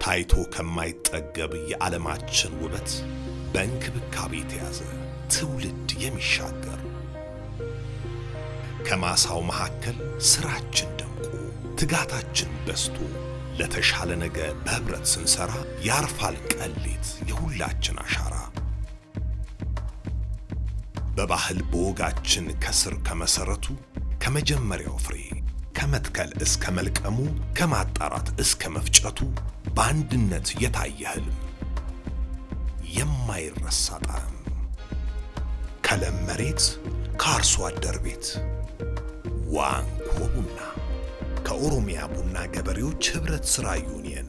ታይቶ ከማይጠገብ የዓለማችን ውበት በእንክብካቤ የተያዘ ትውልድ የሚሻገር ከማሳው መካከል ስራችን ደምቆ ትጋታችን በስቶ ለተሻለ ነገ በህብረት ስንሰራ ያርፋል ቀሌት የሁላችን አሻራ በባህል በወጋችን ከስር ከመሰረቱ ከመጀመሪያው ፍሬ ከመትከል እስከ መልቀሙ ከማጣራት እስከ መፍጨቱ በአንድነት የታየ ህልም የማይረሳ ጣዕም ከለም መሬት ከአርሶ አደር ቤት ዋንኮ ቡና ከኦሮሚያ ቡና ገበሬዎች ህብረት ስራ ዩኒየን